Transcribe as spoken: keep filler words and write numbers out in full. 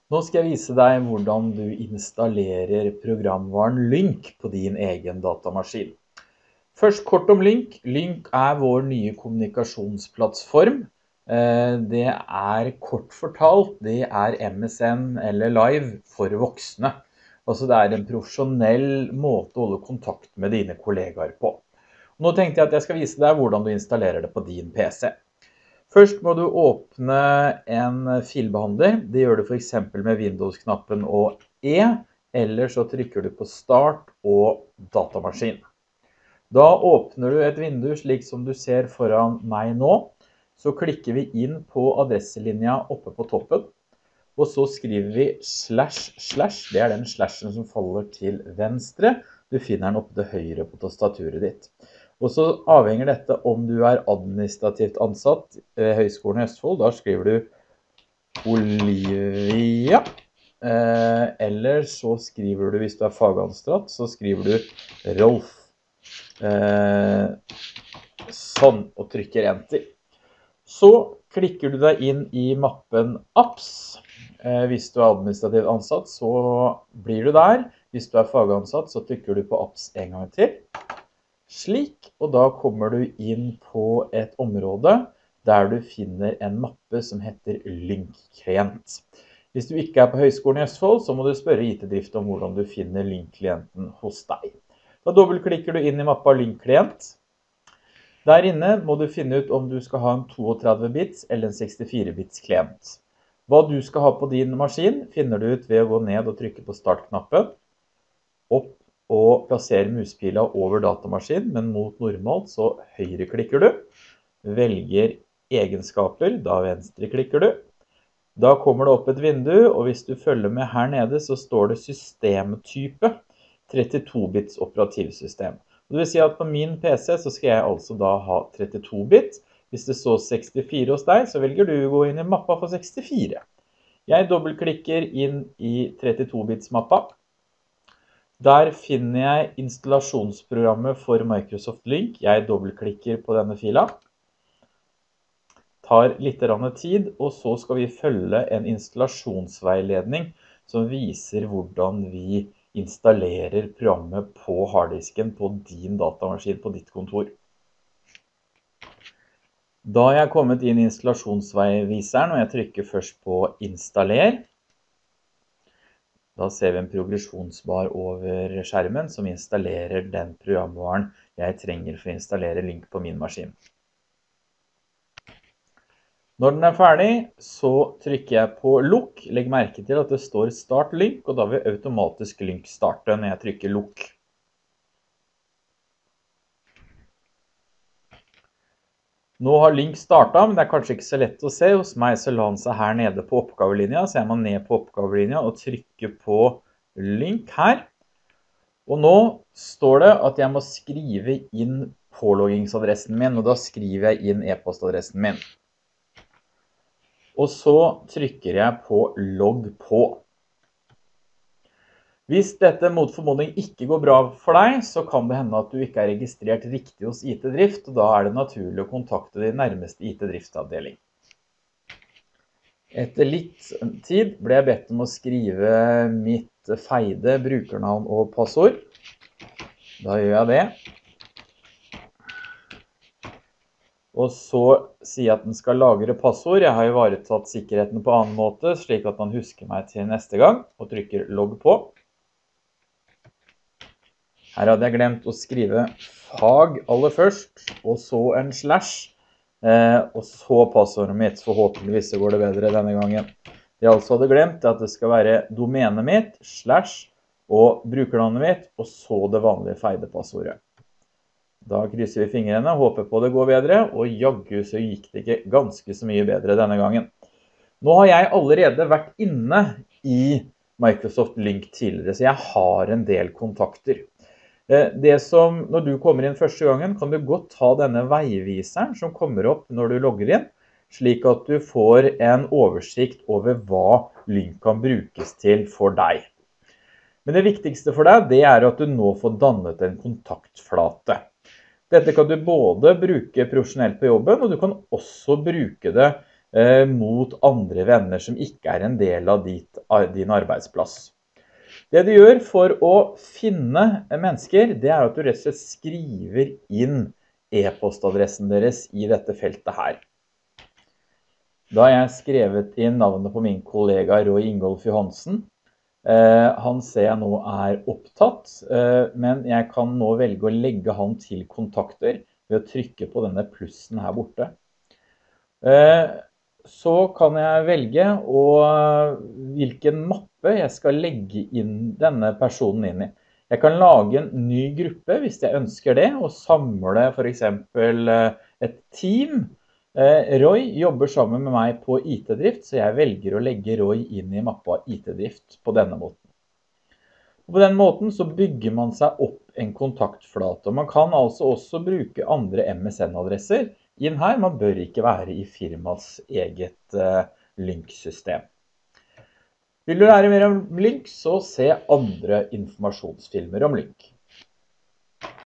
Nå skal jeg vise deg hvordan du installerer programvaren Lync på din egen datamaskin. Først kort om Lync. Lync er vår nye kommunikasjonsplattform. Det er kort fortalt, det er M S N eller Live for voksne. Altså det er en profesjonell måte å holde kontakt med dine kollegaer på. Nå tenkte jeg at jeg skal vise deg hvordan du installerer det på din P C. Først må du åpne en filbehandler. Det gjør du for eksempel med Windows-knappen og E, eller så trykker du på Start og Datamaskin. Da åpner du et vindu slik som du ser foran meg nå. Så klikker vi inn på adresselinja oppe på toppen, og så skriver vi slash slash. Det er den slashen som faller til venstre. Du finner den oppe til høyre på tastaturet ditt. Og så avhenger dette om du er administrativt ansatt ved Høgskolen i Østfold. Da skriver du Olivia. Eller så skriver du, hvis du er fagansatt, så skriver du Rolf. Sånn, og trykker enter. Så klikker du deg inn i mappen Apps. Hvis du er administrativt ansatt, så blir du der. Hvis du er fagansatt, så trykker du på Apps en gang til. Slik, og da kommer du inn på et område der du finner en mappe som heter Lync-klient. Hvis du ikke er på Høgskolen i Østfold, så må du spørre I T-drift om hvordan du finner Lync-klienten hos deg. Da dobbeltklikker du inn i mappa Lync-klient. Der inne må du finne ut om du skal ha en trettito bits eller en sekstifire bits klient. Hva du skal ha på din maskin finner du ut ved å gå ned og trykke på Start-knappen, opp og plassere muspila over datamaskin, men mot normalt så høyreklikker du, velger egenskaper, da venstreklikker du. Da kommer det opp et vindu, og hvis du følger med her nede så står det systemtype trettito bits operativsystem. Det vil si at på min P C så skal jeg altså da ha trettito bit. Hvis det står sekstifire hos deg, så velger du å gå inn i mappa for sekstifire. Jeg dobbeltklikker inn i trettito bits mappa. Der finner jeg installasjonsprogrammet for Microsoft Lync. Jeg dobbeltklikker på denne fila. Tar litt tid, og så skal vi følge en installasjonsveiledning som viser hvordan vi installerer programmet på harddisken på din datamaskin på ditt kontor. Da er jeg kommet inn i installasjonsveiviseren, og jeg trykker først på installer. Da ser vi en progresjonsbar over skjermen som installerer den programvaren jeg trenger for å installere Lync på min maskin. Når den er ferdig, så trykker jeg på lukk. Legg merke til at det står Start Lync, og da vil automatisk Lync starte når jeg trykker lukk. Nå har Lync startet, men det er kanskje ikke så lett å se. Hos meg så la den seg her nede på oppgavelinja, så jeg må ned på oppgavelinja og trykke på Lync her. Og nå står det at jeg må skrive inn påloggingsadressen min, og da skriver jeg inn e-postadressen min. Og så trykker jeg på logg på. Hvis dette mot formodning ikke går bra for deg, så kan det hende at du ikke er registrert riktig hos I T-drift, og da er det naturlig å kontakte din nærmeste I T-driftavdeling. Etter litt tid ble jeg bedt om å skrive mitt feide brukernavn og passord. Da gjør jeg det. Og så sier jeg at den skal lagre passord. Jeg har ivaretatt sikkerheten på annen måte, slik at den husker meg til neste gang, og trykker logg på. Her hadde jeg glemt å skrive fag aller først, og så en slash, og så passordet mitt. Forhåpentligvis så går det bedre denne gangen. Det jeg altså hadde glemt er at det skal være domenet mitt, slash, og brukernavnet mitt, og så det vanlige feide passordet. Da krysser vi fingrene, håper på det går bedre, og jaggu så gikk det ikke ganske så mye bedre denne gangen. Nå har jeg allerede vært inne i Microsoft Lync tidligere, så jeg har en del kontakter. Det som, når du kommer inn første gangen, kan du godt ta denne veiviseren som kommer opp når du logger inn, slik at du får en oversikt over hva Lync kan brukes til for deg. Men det viktigste for deg, det er at du nå får dannet en kontaktflate. Dette kan du både bruke profesjonelt på jobben, og du kan også bruke det eh, mot andre venner som ikke er en del av ditt din arbeidsplass. Det du gjør for å finne mennesker, det er at du rett og slett skriver inn e-postadressen deres i dette feltet her. Da har jeg skrevet inn navnet på min kollega Roy Ingolf Johansen. Han ser jeg nå er opptatt, men jeg kan nå velge å legge han til kontakter ved å trykke på denne plussen her borte. Så kan jeg velge og hvilken mappe jeg skal legge inn denne personen inn i. Jeg kan lage en ny gruppe hvis jeg ønsker det, og samle for eksempel et team. Roy jobber sammen med meg på I T-drift, så jeg velger å legge Roy inn i mappa I T-drift på denne måten. På den måten så bygger man seg opp en kontaktflate, og man kan altså også bruke andre M S N-adresser inn her. Man bør ikke være i firmas eget uh, Lync-system. Vil du lære mer om Lync, så se andre informasjonsfilmer om Lync.